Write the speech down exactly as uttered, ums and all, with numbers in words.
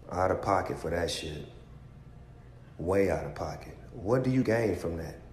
Out of pocket for that shit. Way out of pocket. What do you gain from that?